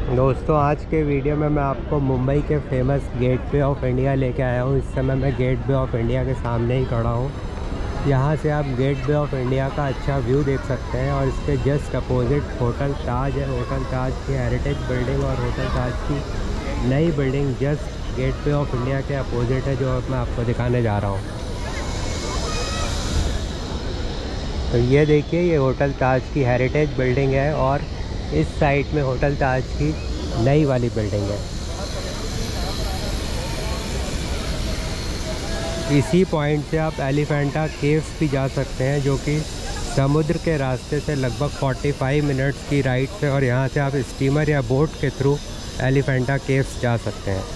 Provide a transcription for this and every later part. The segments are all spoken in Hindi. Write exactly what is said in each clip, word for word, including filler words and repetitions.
दोस्तों आज के वीडियो में मैं आपको मुंबई के फेमस गेटवे ऑफ इंडिया लेके आया हूँ। इस समय मैं गेटवे ऑफ इंडिया के सामने ही खड़ा हूँ। यहाँ से आप गेटवे ऑफ इंडिया का अच्छा व्यू देख सकते हैं और इसके जस्ट अपोजिट होटल ताज है। होटल ताज की हेरिटेज बिल्डिंग और होटल ताज की नई building just gateway of India के अपोजिट है, जो मैं आपको दिखाने जा रहा हूँ। तो ये देखिए, ये होटल ताज की हेरिटेज बिल्डिंग है और इस साइड में होटल ताज की नई वाली बिल्डिंग है। इसी पॉइंट से आप एलिफेंटा केव्स भी जा सकते हैं, जो कि समुद्र के रास्ते से लगभग पैंतालीस मिनट्स की राइड है और यहाँ से आप स्टीमर या बोट के थ्रू एलिफेंटा केव्स जा सकते हैं।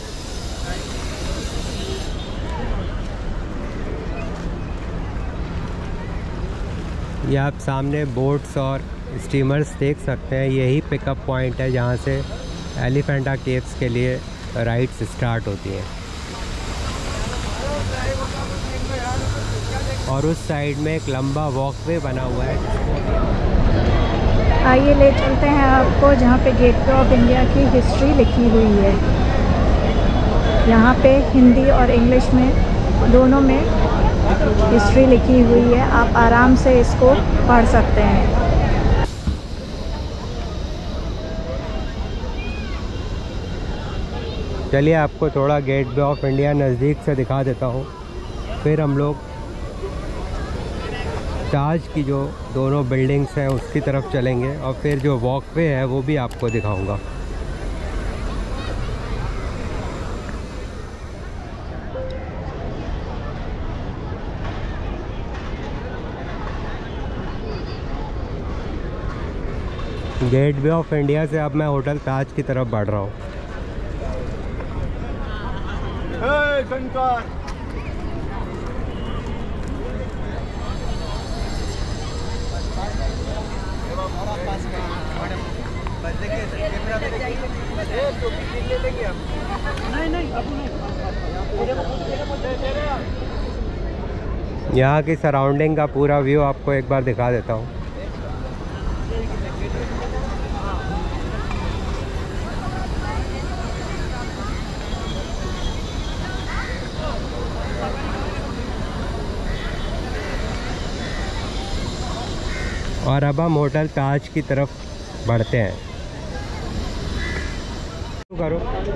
ये आप सामने बोट्स और स्टीमर्स देख सकते हैं। यही पिकअप पॉइंट है जहाँ से एलिफेंटा केव्स के लिए राइड्स स्टार्ट होती हैं। और उस साइड में एक लंबा वॉकवे बना हुआ है। आइए ले चलते हैं आपको जहाँ पे गेटवे ऑफ इंडिया की हिस्ट्री लिखी हुई है। यहाँ पे हिंदी और इंग्लिश में दोनों में हिस्ट्री लिखी हुई है। आप आराम से इसको पढ़ सकते हैं। चलिए आपको थोड़ा गेटवे ऑफ इंडिया नज़दीक से दिखा देता हूँ, फिर हम लोग ताज की जो दोनों बिल्डिंग्स हैं उसकी तरफ चलेंगे और फिर जो वॉकवे है वो भी आपको दिखाऊंगा। गेटवे ऑफ इंडिया से अब मैं होटल ताज की तरफ बढ़ रहा हूँ। यहाँ की सराउंडिंग का पूरा व्यू आपको एक बार दिखा देता हूँ। और अब हम होटल ताज की तरफ बढ़ते हैं। करो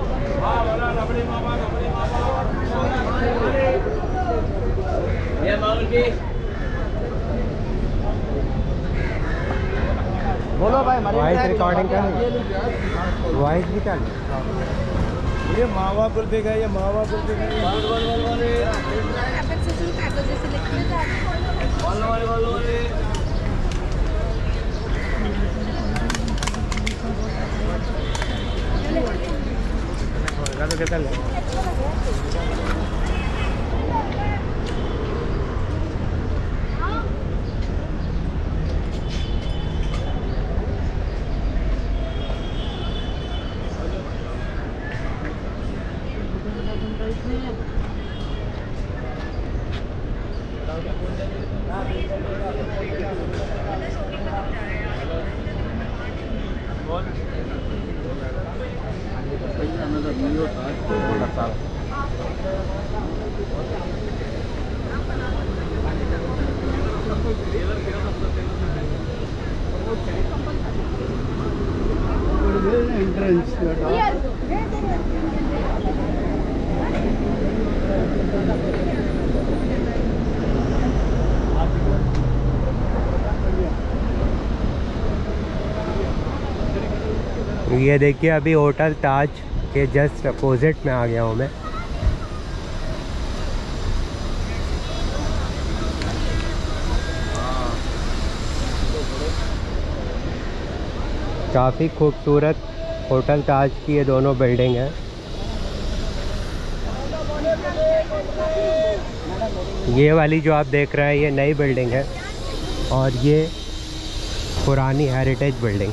बोलो भाई, वॉइस रिकॉर्डिंग कर, वॉइस भी कर। ये मावा कुल्फी का, ये मावा कुल्फी का। तो कैसा ये देखिए, अभी होटल ताज के जस्ट अपोजिट में आ गया हूँ मैं। काफ़ी खूबसूरत होटल ताज की ये दोनों बिल्डिंग है। ये वाली जो आप देख रहे हैं ये नई बिल्डिंग है और ये पुरानी हेरिटेज बिल्डिंग।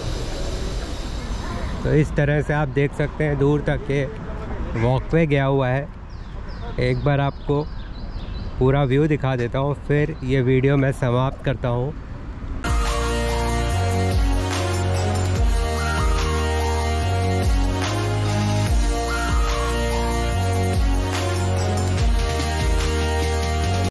तो इस तरह से आप देख सकते हैं दूर तक ये वॉकवे गया हुआ है। एक बार आपको पूरा व्यू दिखा देता हूँ, फिर ये वीडियो मैं समाप्त करता हूँ।